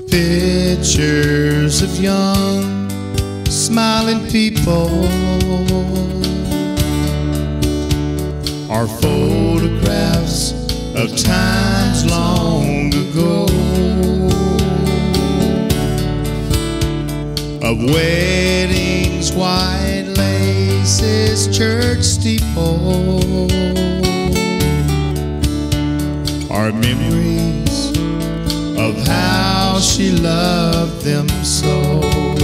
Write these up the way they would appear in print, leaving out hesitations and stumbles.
Pictures of young, smiling people are photographs of times long ago, of weddings, white laces, church steeples, are memories of how she loved them so.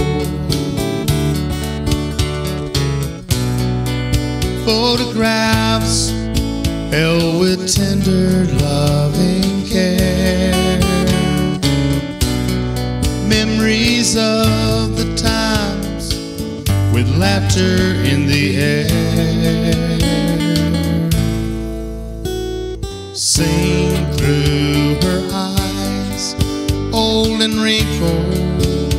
Photographs held with tender, loving care, memories of the times with laughter in the air, seen through her eyes, old and wrinkled,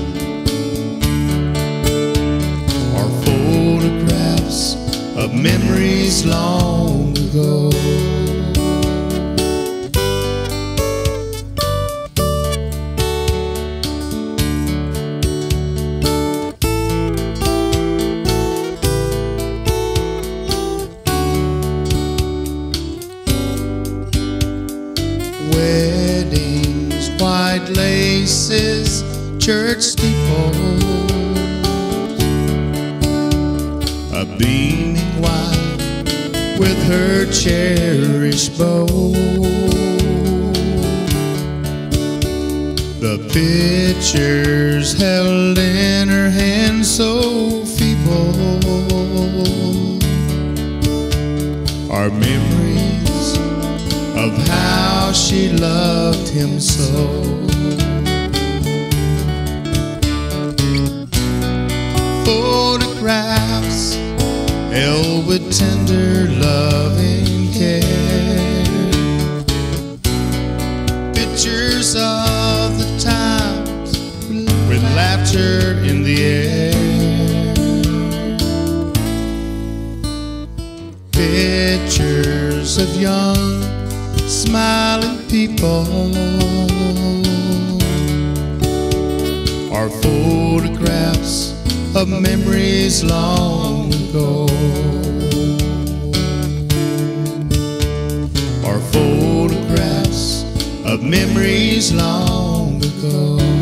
are photographs of memories long ago. Weddings, white laces, church steeples, a beaming wife with her cherished beau, the pictures held in her hand so feeble, are memories of how she loved him so. Photographs held with tender, loving care, pictures of the times with laughter in the air, pictures of young, smiling people are photographs of memories long ago, are photographs of memories long ago.